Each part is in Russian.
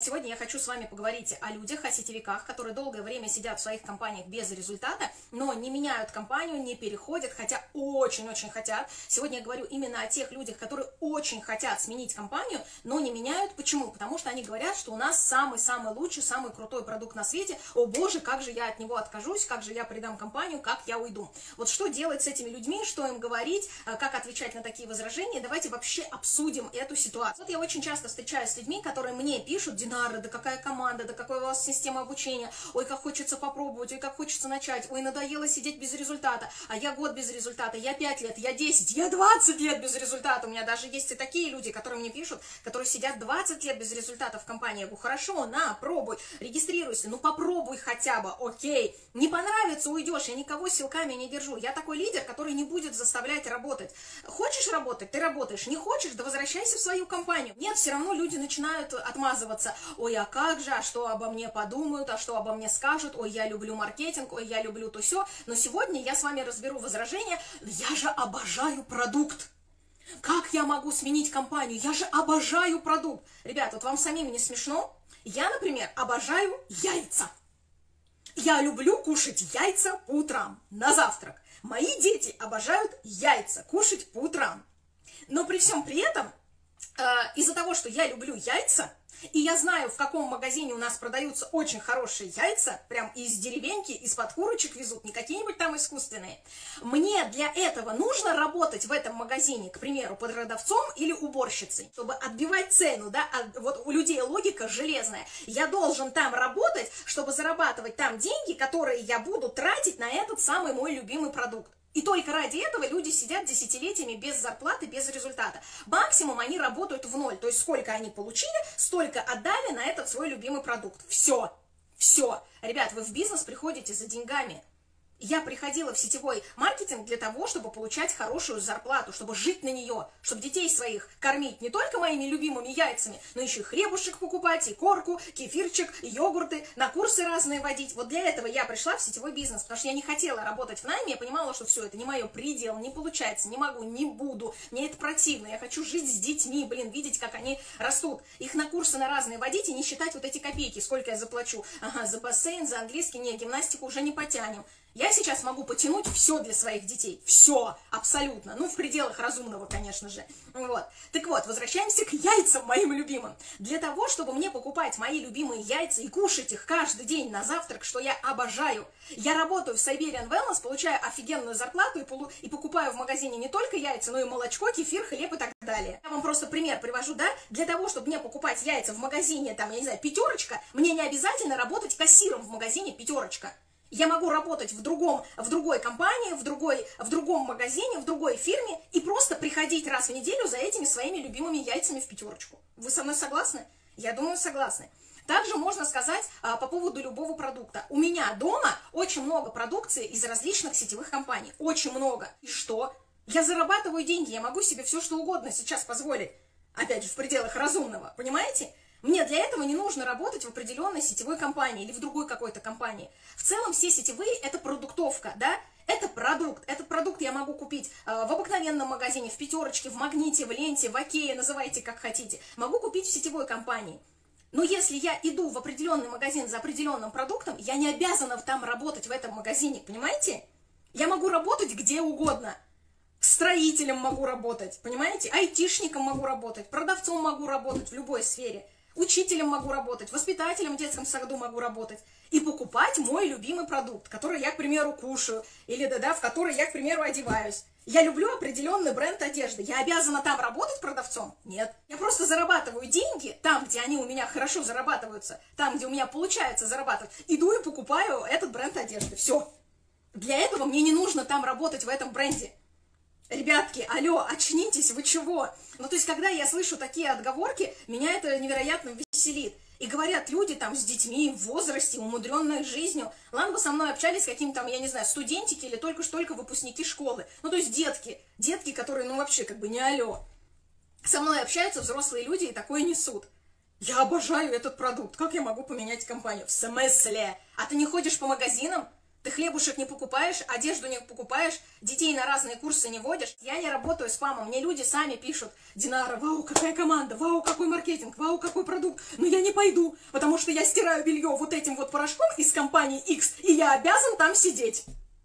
Сегодня я хочу с вами поговорить о людях, о сетевиках, которые долгое время сидят в своих компаниях без результата, но не меняют компанию, не переходят, хотя очень-очень хотят. Сегодня я говорю именно о тех людях, которые очень хотят сменить компанию, но не меняют. Почему? Потому что они говорят, что у нас самый-самый лучший, самый крутой продукт на свете. О боже, как же я от него откажусь, как же я предам компанию, как я уйду. Вот что делать с этими людьми, что им говорить, как отвечать на такие возражения, давайте вообще обсудим эту ситуацию. Вот я очень часто встречаюсь с людьми, которые мне пишут: Динара, да какая команда, да какая у вас система обучения, ой, как хочется попробовать, ой, как хочется начать, ой, надоело сидеть без результата, а я год без результата, я 5 лет, я 10, я 20 лет без результата. У меня даже есть и такие люди, которые мне пишут, которые сидят 20 лет без результата в компании. Я говорю: хорошо, на, пробуй, регистрируйся, ну попробуй хотя бы, окей, не понравится, уйдешь, я никого силками не держу, я такой лидер, который не будет заставлять работать. Хочешь работать, ты работаешь, не хочешь, да возвращайся в свою компанию. Нет, все равно люди начинают отмазываться: ой, а как же, а что обо мне подумают, а что обо мне скажут, ой, я люблю маркетинг, ой, я люблю то все. Но сегодня я с вами разберу возражения: я же обожаю продукт. Как я могу сменить компанию? Я же обожаю продукт. Ребят, вот вам самим не смешно? Я, например, обожаю яйца. Я люблю кушать яйца по утрам на завтрак. Мои дети обожают яйца кушать по утрам. Но при всем при этом, из-за того, что я люблю яйца, и я знаю, в каком магазине у нас продаются очень хорошие яйца, прям из деревеньки, из-под курочек везут, не какие-нибудь там искусственные, мне для этого нужно работать в этом магазине, к примеру, под продавцом или уборщицей, чтобы отбивать цену, да, вот у людей логика железная. Я должен там работать, чтобы зарабатывать там деньги, которые я буду тратить на этот самый мой любимый продукт. И только ради этого люди сидят десятилетиями без зарплаты, без результата. Максимум они работают в ноль. То есть сколько они получили, столько отдали на этот свой любимый продукт. Все. Все. Ребят, вы в бизнес приходите за деньгами. Я приходила в сетевой маркетинг для того, чтобы получать хорошую зарплату, чтобы жить на нее, чтобы детей своих кормить не только моими любимыми яйцами, но еще и хлебушек покупать, и корку, кефирчик, и йогурты, на курсы разные водить. Вот для этого я пришла в сетевой бизнес, потому что я не хотела работать в найме, я понимала, что все, это не мое предел, не получается, не могу, не буду, мне это противно, я хочу жить с детьми, блин, видеть, как они растут, их на курсы на разные водить и не считать вот эти копейки, сколько я заплачу. Ага, за бассейн, за английский, не, гимнастику уже не потянем. Я сейчас могу потянуть все для своих детей. Все, абсолютно. Ну, в пределах разумного, конечно же. Вот. Так вот, возвращаемся к яйцам моим любимым. Для того, чтобы мне покупать мои любимые яйца и кушать их каждый день на завтрак, что я обожаю, я работаю в Siberian Wellness, получаю офигенную зарплату и покупаю в магазине не только яйца, но и молочко, кефир, хлеб и так далее. Я вам просто пример привожу, да? Для того, чтобы мне покупать яйца в магазине, там, я не знаю, Пятерочка, мне не обязательно работать кассиром в магазине Пятерочка. Я могу работать в другой компании, в другом магазине, в другой фирме и просто приходить раз в неделю за этими своими любимыми яйцами в Пятерочку. Вы со мной согласны? Я думаю, согласны. Также можно сказать по поводу любого продукта. У меня дома очень много продукции из различных сетевых компаний. Очень много. И что? Я зарабатываю деньги, я могу себе все что угодно сейчас позволить. Опять же, в пределах разумного, понимаете? Мне для этого не нужно работать в определенной сетевой компании или в другой какой-то компании. В целом все сетевые – это продуктовка, да? Это продукт. Этот продукт я могу купить в обыкновенном магазине, в Пятерочке, в Магните, в Ленте, в Окее, называйте как хотите. Могу купить в сетевой компании. Но если я иду в определенный магазин за определенным продуктом, я не обязана там работать в этом магазине, понимаете? Я могу работать где угодно. Строителем могу работать, понимаете? Айтишником могу работать, продавцом могу работать в любой сфере. Учителем могу работать, воспитателем в детском саду могу работать и покупать мой любимый продукт, который я, к примеру, кушаю, или в который я, к примеру, одеваюсь. Я люблю определенный бренд одежды. Я обязана там работать продавцом? Нет. Я просто зарабатываю деньги там, где они у меня хорошо зарабатываются, там, где у меня получается зарабатывать, иду и покупаю этот бренд одежды. Все. Для этого мне не нужно там работать в этом бренде. Ребятки, алло, очнитесь, вы чего? Ну, то есть, когда я слышу такие отговорки, меня это невероятно веселит. И говорят люди там с детьми в возрасте, умудренные жизнью. Ладно бы со мной общались какие-то там, я не знаю, студентики или только выпускники школы. Ну, то есть детки, которые, ну, вообще как бы не алло. Со мной общаются взрослые люди и такое несут. Я обожаю этот продукт, как я могу поменять компанию? В смысле? А ты не ходишь по магазинам? Ты хлебушек не покупаешь, одежду не покупаешь, детей на разные курсы не водишь. Я не работаю спамом, мне люди сами пишут: Динара, вау, какая команда, вау, какой маркетинг, вау, какой продукт. Но я не пойду, потому что я стираю белье вот этим вот порошком из компании X, и я обязан там сидеть.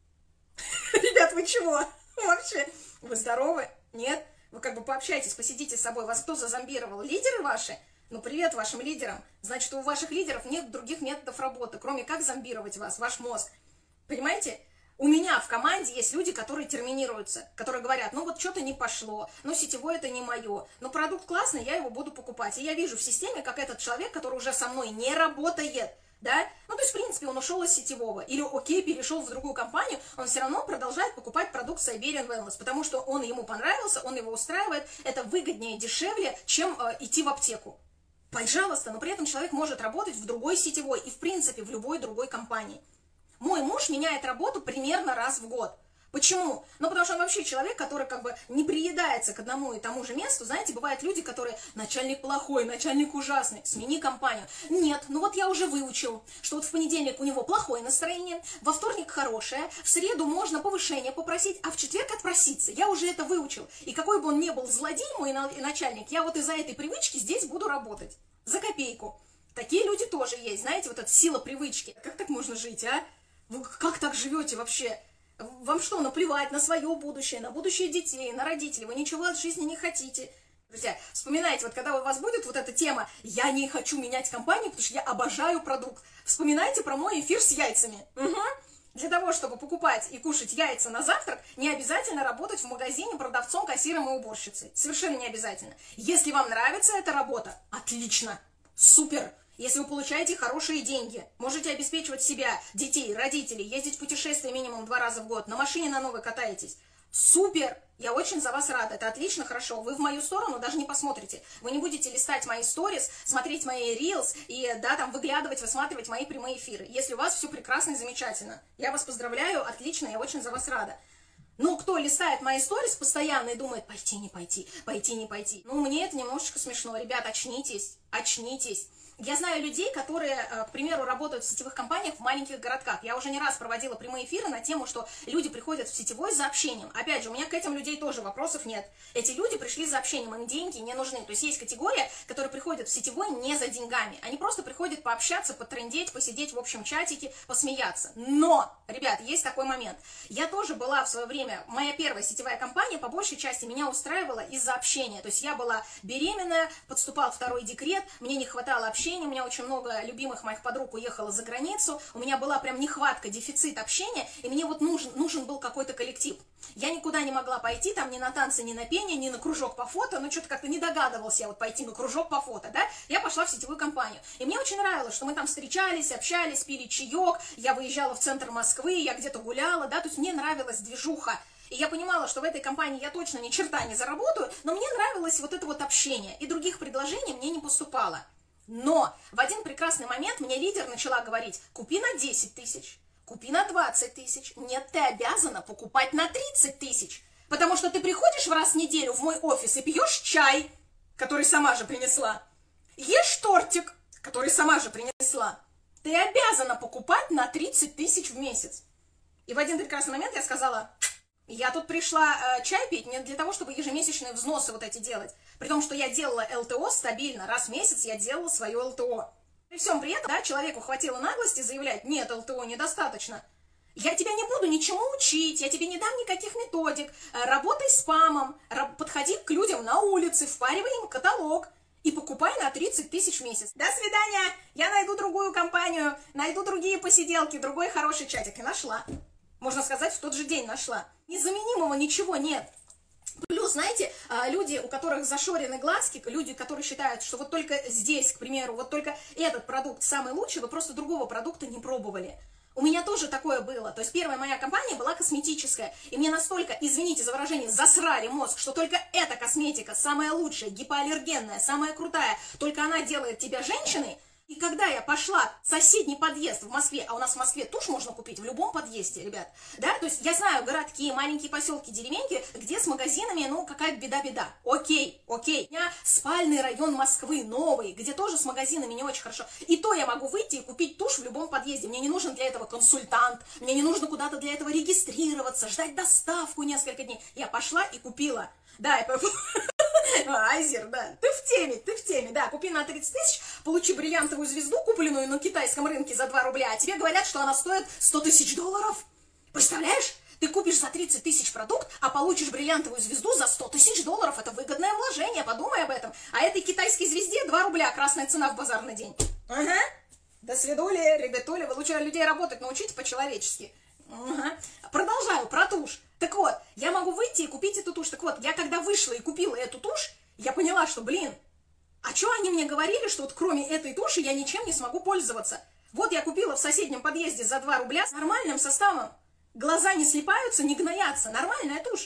Ребят, вы чего? Вообще, вы здоровы? Нет? Вы как бы пообщайтесь, посидите с собой. Вас кто зазомбировал? Лидеры ваши? Ну, привет вашим лидерам. Значит, у ваших лидеров нет других методов работы, кроме как зомбировать вас, ваш мозг. Понимаете? У меня в команде есть люди, которые терминируются, которые говорят: ну вот что-то не пошло, ну сетевой это не мое, но продукт классный, я его буду покупать. И я вижу в системе, как этот человек, который уже со мной не работает, да, ну то есть в принципе он ушел из сетевого, или окей, перешел в другую компанию, он все равно продолжает покупать продукт Siberian Wellness, потому что он ему понравился, он его устраивает, это выгоднее, дешевле, чем идти в аптеку. Пожалуйста, но при этом человек может работать в другой сетевой и в принципе в любой другой компании. Мой муж меняет работу примерно раз в год. Почему? Ну, потому что он вообще человек, который как бы не приедается к одному и тому же месту. Знаете, бывают люди, которые: начальник плохой, начальник ужасный, смени компанию. Нет, ну вот я уже выучил, что вот в понедельник у него плохое настроение, во вторник хорошее, в среду можно повышение попросить, а в четверг отпроситься. Я уже это выучил. И какой бы он ни был злодей, мой начальник, я вот из-за этой привычки здесь буду работать. За копейку. Такие люди тоже есть, знаете, вот эта сила привычки. Как так можно жить, а? Вы как так живете вообще? Вам что, наплевать на свое будущее, на будущее детей, на родителей? Вы ничего от жизни не хотите. Друзья, вспоминайте, вот когда у вас будет вот эта тема «я не хочу менять компанию, потому что я обожаю продукт», вспоминайте про мой эфир с яйцами. Угу. Для того, чтобы покупать и кушать яйца на завтрак, не обязательно работать в магазине продавцом, кассиром и уборщицей. Совершенно не обязательно. Если вам нравится эта работа, отлично, супер. Если вы получаете хорошие деньги, можете обеспечивать себя, детей, родителей, ездить в путешествия минимум 2 раза в год, на машине на новой катаетесь. Супер! Я очень за вас рада, это отлично, хорошо. Вы в мою сторону даже не посмотрите. Вы не будете листать мои сторис, смотреть мои рилс и, да, там, выглядывать, высматривать мои прямые эфиры. Если у вас все прекрасно и замечательно. Я вас поздравляю, отлично, я очень за вас рада. Но кто листает мои сторис постоянно и думает: пойти, не пойти, пойти, не пойти. Ну, мне это немножечко смешно. Ребят, очнитесь, очнитесь. Я знаю людей, которые, к примеру, работают в сетевых компаниях в маленьких городках. Я уже не раз проводила прямые эфиры на тему, что люди приходят в сетевой за общением. Опять же, у меня к этим людей тоже вопросов нет. Эти люди пришли за общением, им деньги не нужны. То есть есть категория, которые приходят в сетевой не за деньгами. Они просто приходят пообщаться, потрындеть, посидеть в общем чатике, посмеяться. Но, ребят, есть такой момент. Я тоже была в свое время, моя первая сетевая компания по большей части меня устраивала из-за общения. То есть я была беременная, подступал второй декрет, мне не хватало общения. У меня очень много любимых моих подруг уехало за границу, у меня была прям нехватка, дефицит общения, и мне вот нужен был какой-то коллектив. Я никуда не могла пойти, там ни на танцы, ни на пение, ни на кружок по фото, но что-то как-то не догадывался я вот пойти на кружок по фото, да, я пошла в сетевую компанию. И мне очень нравилось, что мы там встречались, общались, пили чаек, я выезжала в центр Москвы, я где-то гуляла, да, то есть мне нравилась движуха. И я понимала, что в этой компании я точно ни черта не заработаю, но мне нравилось вот это вот общение, и других предложений мне не поступало. Но в один прекрасный момент мне лидер начала говорить: купи на 10 тысяч, купи на 20 тысяч. Нет, ты обязана покупать на 30 тысяч. Потому что ты приходишь раз в неделю в мой офис и пьешь чай, который сама же принесла. Ешь тортик, который сама же принесла. Ты обязана покупать на 30 тысяч в месяц. И в один прекрасный момент я сказала: я тут пришла чай пить не для того, чтобы ежемесячные взносы вот эти делать. При том, что я делала ЛТО стабильно. Раз в месяц я делала свое ЛТО. При всем при этом, да, человеку хватило наглости заявлять: нет, ЛТО недостаточно. Я тебя не буду ничему учить, я тебе не дам никаких методик. Работай с спамом, подходи к людям на улице, впаривай им каталог и покупай на 30 тысяч в месяц. До свидания, я найду другую компанию, найду другие посиделки, другой хороший чатик. И нашла. Можно сказать, в тот же день нашла. Незаменимого ничего нет. Плюс, знаете, люди, у которых зашорены глазки, люди, которые считают, что вот только здесь, к примеру, вот только этот продукт самый лучший, вы просто другого продукта не пробовали. У меня тоже такое было. То есть первая моя компания была косметическая. И мне настолько, извините за выражение, засрали мозг, что только эта косметика самая лучшая, гипоаллергенная, самая крутая, только она делает тебя женщиной, И когда я пошла в соседний подъезд в Москве, а у нас в Москве тушь можно купить в любом подъезде, ребят, да, то есть я знаю городки, маленькие поселки, деревеньки, где с магазинами, ну, какая-то беда-беда. Окей. У меня спальный район Москвы новый, где тоже с магазинами не очень хорошо. И то я могу выйти и купить тушь в любом подъезде. Мне не нужен для этого консультант, мне не нужно куда-то для этого регистрироваться, ждать доставку несколько дней. Я пошла и купила. Да, Айзер, да, ты в теме, да, купи на 30 тысяч, получи бриллиантовую звезду, купленную на китайском рынке за 2 рубля, а тебе говорят, что она стоит 100 тысяч долларов. Представляешь? Ты купишь за 30 тысяч продукт, а получишь бриллиантовую звезду за 100 тысяч долларов. Это выгодное вложение, подумай об этом. А этой китайской звезде 2 рубля, красная цена в базарный день. Ага. До свидули, ребятули, вы лучше людей работать научите по-человечески. Ага. Продолжаю про тушь. Так вот, я могу выйти и купить эту тушь. Так вот, я когда вышла и купила эту тушь, я поняла, что, блин, а что они мне говорили, что вот кроме этой туши я ничем не смогу пользоваться? Вот я купила в соседнем подъезде за 2 рубля с нормальным составом. Глаза не слипаются, не гноятся. Нормальная тушь.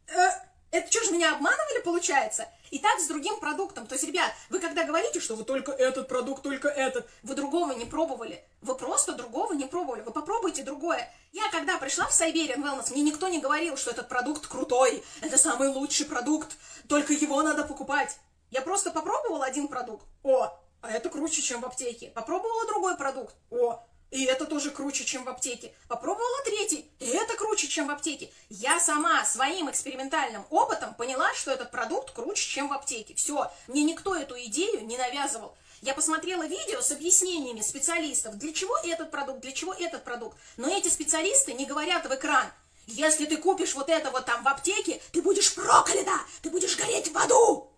Это что же, меня обманывали, получается? И так с другим продуктом. То есть, ребят, вы когда говорите, что вы только этот продукт, только этот, вы другого не пробовали. Вы просто другого не пробовали. Вы попробуйте другое. Я когда пришла в Siberian Wellness, мне никто не говорил, что этот продукт крутой. Это самый лучший продукт. Только его надо покупать. Я просто попробовала один продукт. О, а это круче, чем в аптеке. Попробовала другой продукт. О, и это тоже круче, чем в аптеке. Попробовала третий, и это круче, чем в аптеке. Я сама своим экспериментальным опытом поняла, что этот продукт круче, чем в аптеке. Все, мне никто эту идею не навязывал. Я посмотрела видео с объяснениями специалистов, для чего этот продукт, для чего этот продукт. Но эти специалисты не говорят в экран: если ты купишь вот это вот там в аптеке, ты будешь проклята, ты будешь гореть в аду.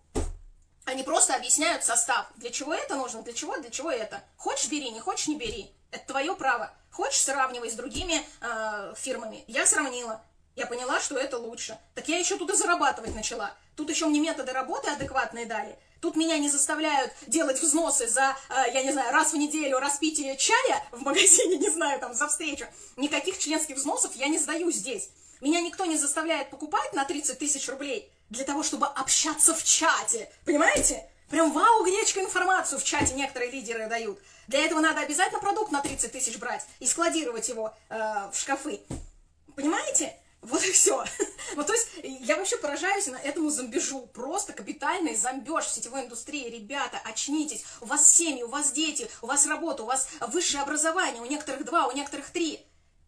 Они просто объясняют состав. Для чего это нужно, для чего это. Хочешь бери, не хочешь не бери. Это твое право. Хочешь, сравнивай с другими фирмами. Я сравнила. Я поняла, что это лучше. Так я еще тут и зарабатывать начала. Тут еще мне методы работы адекватные дали. Тут меня не заставляют делать взносы за, я не знаю, раз в неделю распитие чая в магазине, не знаю, там, за встречу. Никаких членских взносов я не сдаю здесь. Меня никто не заставляет покупать на 30 тысяч рублей для того, чтобы общаться в чате. Понимаете? Прям вау, гречка, информацию в чате некоторые лидеры дают. Для этого надо обязательно продукт на 30 тысяч брать и складировать его в шкафы. Понимаете? Вот и все. Ну, то есть, я вообще поражаюсь на этому зомбежу. Просто капитальный зомбеж в сетевой индустрии. Ребята, очнитесь. У вас семьи, у вас дети, у вас работа, у вас высшее образование. У некоторых 2, у некоторых 3.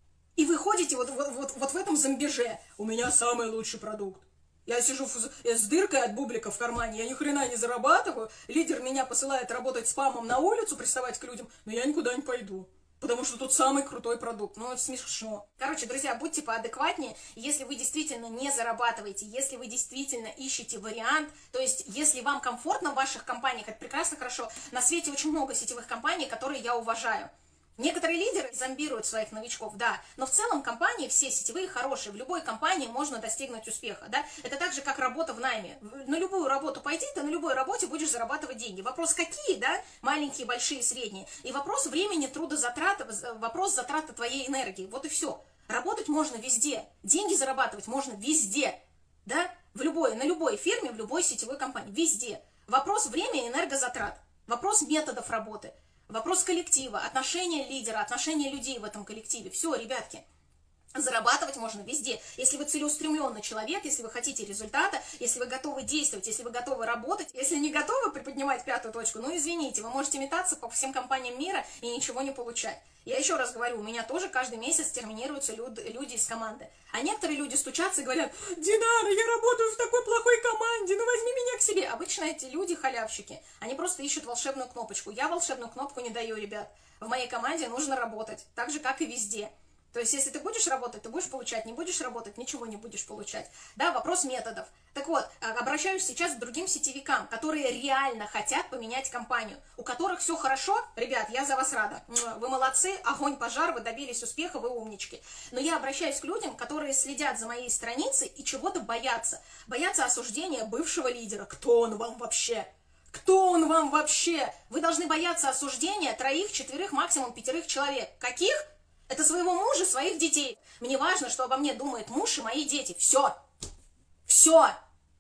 И вы ходите вот в этом зомбеже. У меня самый лучший продукт. Я сижу с дыркой от бублика в кармане, я ни хрена не зарабатываю, лидер меня посылает работать спамом на улицу, приставать к людям, но я никуда не пойду, потому что тут самый крутой продукт. Ну, это смешно. Короче, друзья, будьте поадекватнее, если вы действительно не зарабатываете, если вы действительно ищете вариант, то есть, если вам комфортно в ваших компаниях, это прекрасно, хорошо. На свете очень много сетевых компаний, которые я уважаю. Некоторые лидеры зомбируют своих новичков, да, но в целом компании все сетевые хорошие, в любой компании можно достигнуть успеха, да, это так же, как работа в найме, на любую работу пойти, ты на любой работе будешь зарабатывать деньги, вопрос какие, да, маленькие, большие, средние, и вопрос времени, трудозатрат, вопрос затраты твоей энергии, вот и все, работать можно везде, деньги зарабатывать можно везде, да, на любой фирме, в любой сетевой компании, везде, вопрос времени, энергозатрат, вопрос методов работы. Вопрос коллектива, отношения лидера, отношения людей в этом коллективе. Все, ребятки, зарабатывать можно везде. Если вы целеустремленный человек, если вы хотите результата, если вы готовы действовать, если вы готовы работать, если не готовы приподнимать пятую точку, ну извините, вы можете метаться по всем компаниям мира и ничего не получать. Я еще раз говорю, у меня тоже каждый месяц терминируются люди из команды. А некоторые люди стучатся и говорят: Динара, я работаю в такой плохой команде, ну возьми меня к себе. Обычно эти люди халявщики, они просто ищут волшебную кнопочку. Я волшебную кнопку не даю, ребят. В моей команде нужно работать, так же, как и везде. То есть, если ты будешь работать, ты будешь получать, не будешь работать, ничего не будешь получать. Да, вопрос методов. Так вот, обращаюсь сейчас к другим сетевикам, которые реально хотят поменять компанию, у которых все хорошо. Ребят, я за вас рада. Вы молодцы, огонь, пожар, вы добились успеха, вы умнички. Но я обращаюсь к людям, которые следят за моей страницей и чего-то боятся. Боятся осуждения бывшего лидера. Кто он вам вообще? Кто он вам вообще? Вы должны бояться осуждения 3, 4, максимум 5 человек. Каких? Это своего мужа, своих детей. Мне важно, что обо мне думает муж и мои дети. Все. Все.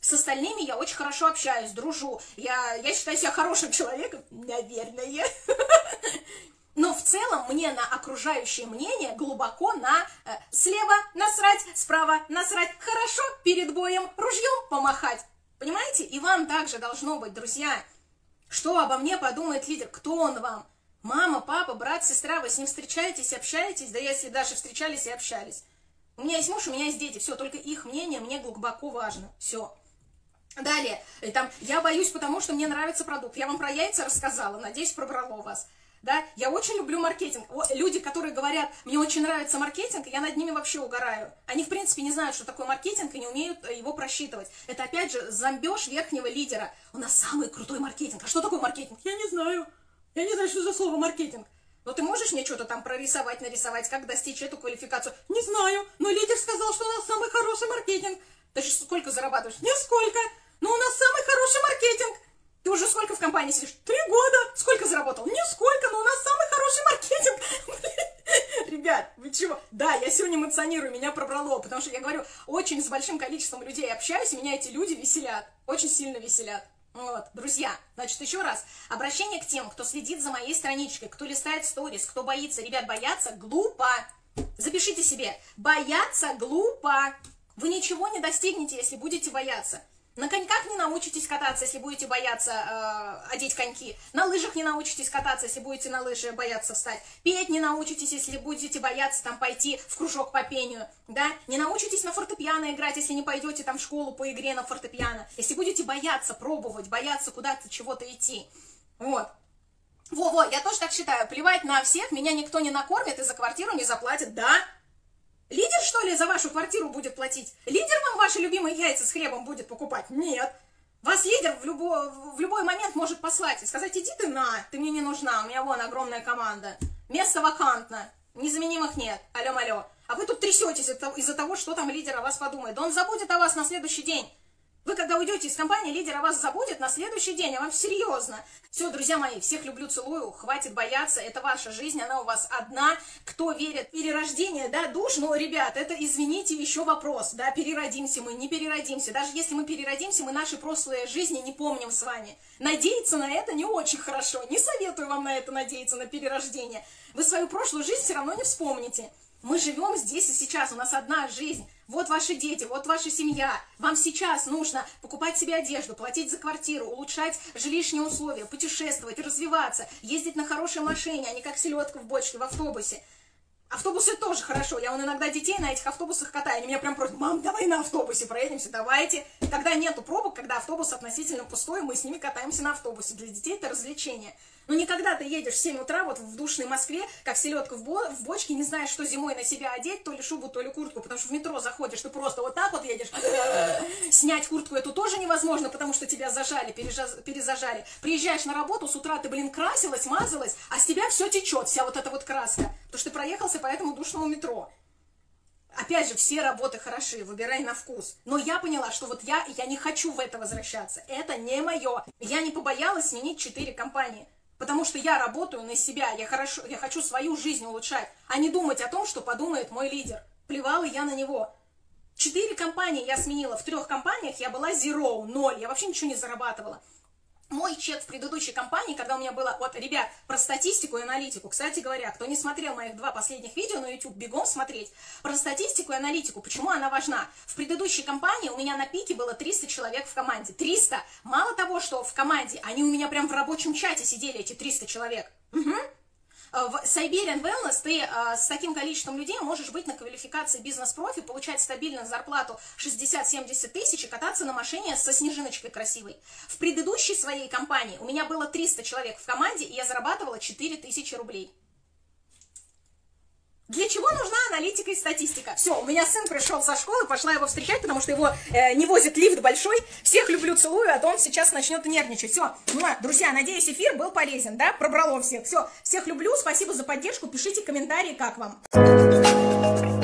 С остальными я очень хорошо общаюсь, дружу. Я считаю себя хорошим человеком, наверное. Но в целом мне на окружающее мнение глубоко слева насрать, справа насрать. Хорошо перед боем ружьем помахать. Понимаете? И вам также должно быть, друзья. Что обо мне подумает лидер? Кто он вам? Мама, папа, брат, сестра, вы с ним встречаетесь, общаетесь? Да если даже встречались и общались. У меня есть муж, у меня есть дети. Все, только их мнение мне глубоко важно. Все. Далее, я боюсь, потому что мне нравится продукт. Я вам про яйца рассказала, надеюсь, пробрало вас. Да? Я очень люблю маркетинг. Люди, которые говорят, мне очень нравится маркетинг, я над ними вообще угораю. Они, в принципе, не знают, что такое маркетинг, и не умеют его просчитывать. Это, опять же, зомбеж верхнего лидера. У нас самый крутой маркетинг. А что такое маркетинг? Я не знаю. Я не знаю, что за слово маркетинг. Но ты можешь мне что-то там прорисовать, нарисовать, как достичь эту квалификацию? Не знаю, но лидер сказал, что у нас самый хороший маркетинг. Ты же сколько зарабатываешь? Нисколько. Но у нас самый хороший маркетинг. Ты уже сколько в компании сидишь? 3 года. Сколько заработал? Нисколько, но у нас самый хороший маркетинг. Ребят, вы чего? Да, я сегодня эмоционирую, меня пробрало, потому что я говорю, очень с большим количеством людей общаюсь, и меня эти люди веселят, очень сильно веселят. Вот, друзья, значит, еще раз, обращение к тем, кто следит за моей страничкой, кто листает сторис, кто боится. Ребят, бояться глупо. Запишите себе, бояться глупо. Вы ничего не достигнете, если будете бояться. На коньках не научитесь кататься, если будете бояться одеть коньки. На лыжах не научитесь кататься, если будете на лыжи бояться встать. Петь не научитесь, если будете бояться там пойти в кружок по пению. Да? Не научитесь на фортепиано играть, если не пойдете там в школу по игре на фортепиано. Если будете бояться пробовать, бояться куда-то чего-то идти. Вот. Во-во, я тоже так считаю. Плевать на всех, меня никто не накормит и за квартиру не заплатит. Да? Лидер, что ли, за вашу квартиру будет платить? Лидер вам ваши любимые яйца с хлебом будет покупать? Нет. Вас лидер в любой момент может послать и сказать, иди ты мне не нужна, у меня вон огромная команда. Место вакантно, незаменимых нет, алло-алло. А вы тут трясетесь из-за того, что там лидер о вас подумает. Да он забудет о вас на следующий день. Вы, когда уйдете из компании, лидер о вас забудет на следующий день, а вам серьезно. Все, друзья мои, всех люблю, целую, хватит бояться, это ваша жизнь, она у вас одна. Кто верит в перерождение, да, душ, ну, ребят, это, извините, еще вопрос, да, переродимся мы, не переродимся. Даже если мы переродимся, мы наши прошлые жизни не помним с вами. Надеяться на это не очень хорошо, не советую вам на это надеяться, на перерождение. Вы свою прошлую жизнь все равно не вспомните. Мы живем здесь и сейчас, у нас одна жизнь. Вот ваши дети, вот ваша семья. Вам сейчас нужно покупать себе одежду, платить за квартиру, улучшать жилищные условия, путешествовать, развиваться, ездить на хорошей машине, а не как селедка в бочке в автобусе. Автобусы тоже хорошо. Я вон иногда детей на этих автобусах катаю. Они меня прям просят, мам, давай на автобусе проедемся, давайте. Когда нету пробок, когда автобус относительно пустой, мы с ними катаемся на автобусе. Для детей это развлечение. Но не когда ты едешь в 7 утра вот в душной Москве, как селедка в бочке, не знаешь, что зимой на себя одеть, то ли шубу, то ли куртку, потому что в метро заходишь, ты просто вот так вот едешь. Снять куртку эту тоже невозможно, потому что тебя зажали, перезажали. Приезжаешь на работу, с утра ты, красилась, мазалась, а с тебя все течет, вся вот эта вот краска. Потому что ты проехался по этому душному метро. Опять же, все работы хороши, выбирай на вкус. Но я поняла, что вот я не хочу в это возвращаться. Это не мое. Я не побоялась сменить 4 компании. Потому что я работаю на себя, я хочу свою жизнь улучшать, а не думать о том, что подумает мой лидер. Плевала я на него. 4 компании я сменила, в 3 компаниях я была 0, я вообще ничего не зарабатывала. Мой чек в предыдущей компании, когда у меня было, вот, ребят, про статистику и аналитику, кстати говоря, кто не смотрел моих 2 последних видео на YouTube, бегом смотреть, про статистику и аналитику, почему она важна. В предыдущей компании у меня на пике было 300 человек в команде, 300. Мало того, что в команде, они у меня прям в рабочем чате сидели, эти 300 человек. Угу. В Siberian Wellness ты с таким количеством людей можешь быть на квалификации бизнес-профи, получать стабильную зарплату 60-70 тысяч и кататься на машине со снежиночкой красивой. В предыдущей своей компании у меня было 300 человек в команде, и я зарабатывала 4000 рублей. Для чего нужна аналитика и статистика? Все, у меня сын пришел со школы, пошла его встречать, потому что его не возит лифт большой. Всех люблю, целую, а то он сейчас начнет нервничать. Все, друзья, надеюсь, эфир был полезен, да? Пробрало всех. Все, всех люблю, спасибо за поддержку, пишите комментарии, как вам.